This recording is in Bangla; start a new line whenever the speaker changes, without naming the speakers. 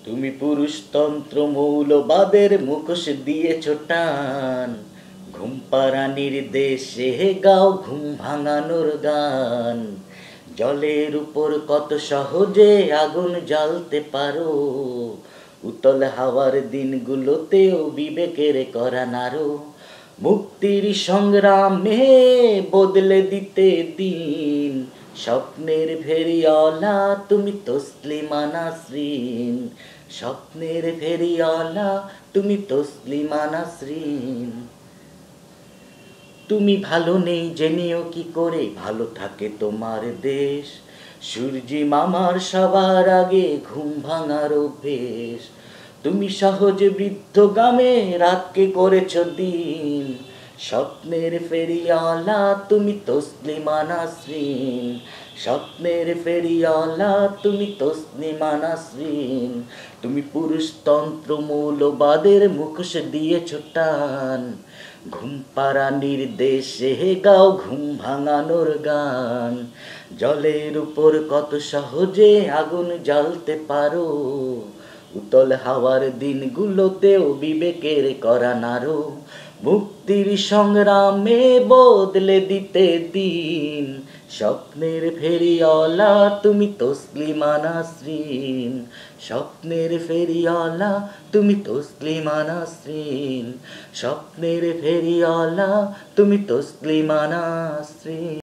তুমি পুরুষতন্ত্র মৌলবাদের মুখোশ দিয়েছ টান, ঘুম পাড়ানির দেশে গাও ঘুম ভাঙানোর গান। জলের উপর কত সহজে আগুন জ্বালতে পারো, উতল হাওয়ার দিনগুলোতেও বিবেকের করা নারো। মুক্তির সংগ্রামে বদলে দিতে দিন, স্বপ্নের ফেরিওয়ালা তুমি তসলিমা নাসরিন। স্বপ্নের ফেরিওয়ালা তুমি তসলিমা নাসরিন। তুমি ভালো নেই জেনেও কি করে ভালো থাকে তোমার দেশ, সূর্যি মামার সবার আগে ঘুম ভাঙার অভ্যেস। তুমি সহজ বৃদ্ধগামে রাতকে করেছ দিন, স্বপ্নের ফেরিওয়ালা তুমি তসলিমা নাসরিন। স্বপ্নের ফেরিওয়ালা তুমি তসলিমা নাসরিন। তুমি পুরুষতন্ত্র মৌলবাদের মুখোশ দিয়েছ টান, ঘুম পাড়ানির দেশে গাও ঘুম ভাঙানোর গান। জলের উপর কত সহজে আগুন জ্বালতে পারো, উতল হাওয়ার দিনগুলোতেও বিবেকের করা নারো। মুক্তির সংগ্রামে বদলে দিতে দিন, স্বপ্নের ফেরিওয়ালা তুমি তসলিমা নাসরিন। স্বপ্নের ফেরিওয়ালা তুমি তসলিমা নাসরিন। স্বপ্নের ফেরিওয়ালা তুমি তসলিমা নাসরিন।